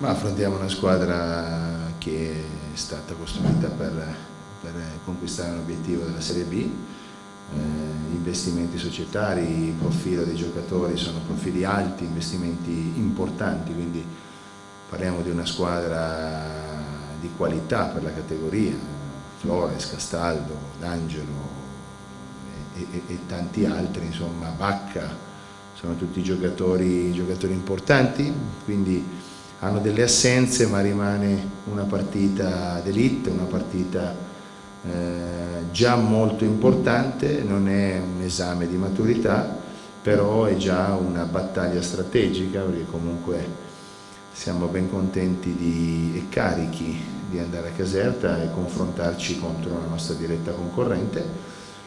Ma affrontiamo una squadra che è stata costruita per conquistare un obiettivo della Serie B. Gli investimenti societari, il profilo dei giocatori sono profili alti, investimenti importanti, quindi parliamo di una squadra di qualità per la categoria. Flores, Castaldo, D'Angelo e tanti altri, insomma, Bacca, sono tutti giocatori importanti, quindi hanno delle assenze, ma rimane una partita d'élite, una partita già molto importante, non è un esame di maturità, però è già una battaglia strategica, perché comunque siamo ben contenti e carichi di andare a Caserta e confrontarci contro la nostra diretta concorrente.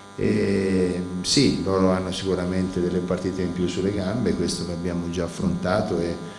E sì, loro hanno sicuramente delle partite in più sulle gambe, questo l'abbiamo già affrontato e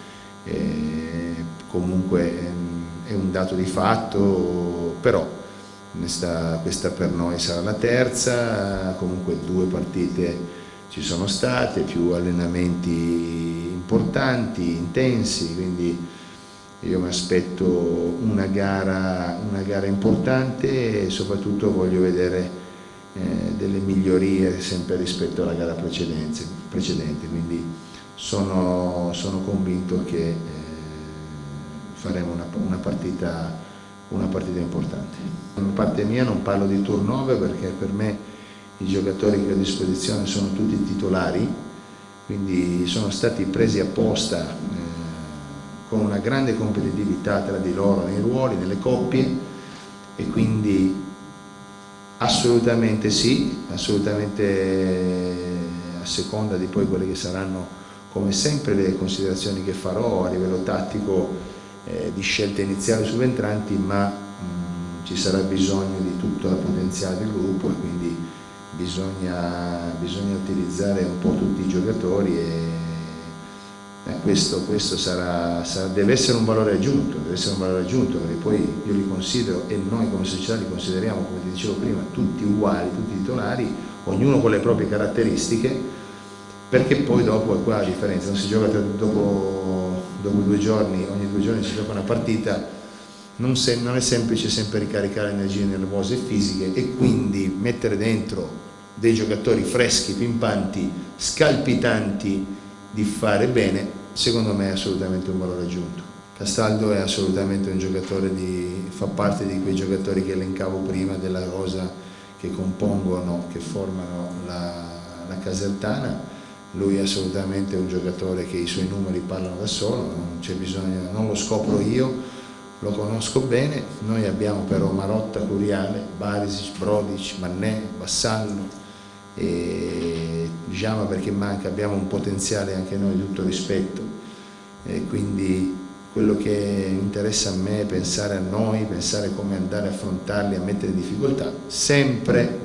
comunque è un dato di fatto, però questa per noi sarà la terza, comunque 2 partite ci sono state, più allenamenti importanti, intensi, quindi io mi aspetto una gara importante e soprattutto voglio vedere delle migliorie sempre rispetto alla gara precedente, quindi sono convinto che faremo una partita importante. Da parte mia non parlo di turnover perché per me i giocatori che ho a disposizione sono tutti titolari, quindi sono stati presi apposta con una grande competitività tra di loro nei ruoli, nelle coppie, e quindi assolutamente sì, assolutamente a seconda di poi quelle che saranno come sempre le considerazioni che farò a livello tattico di scelte iniziali subentranti, ma ci sarà bisogno di tutto il potenziale del gruppo e quindi bisogna utilizzare un po' tutti i giocatori e questo deve essere un valore aggiunto, perché poi io li considero e noi come società li consideriamo, come ti dicevo prima, tutti uguali, tutti titolari, ognuno con le proprie caratteristiche, perché poi dopo è qua la differenza, non si gioca dopo 2 giorni, ogni 2 giorni si gioca una partita, non è semplice sempre ricaricare energie nervose e fisiche e quindi mettere dentro dei giocatori freschi, pimpanti, scalpitanti di fare bene, secondo me è assolutamente un valore aggiunto. Castaldo è assolutamente un giocatore fa parte di quei giocatori che elencavo prima della rosa che compongono, che formano la Casertana. Lui è assolutamente un giocatore che i suoi numeri parlano da solo, non c'è bisogno, non lo scopro io, lo conosco bene. Noi abbiamo però Marotta, Curiale, Barisic, Brodic, Mannè, Vassallo, e diciamo perché manca, abbiamo un potenziale anche noi di tutto rispetto, e quindi quello che interessa a me è pensare a noi, pensare come andare a affrontarli, a mettere in difficoltà, sempre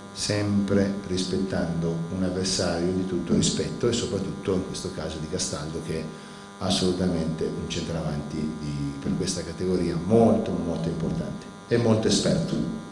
rispettando un avversario di tutto rispetto e soprattutto in questo caso di Castaldo, che è assolutamente un centravanti per questa categoria molto importante e molto esperto.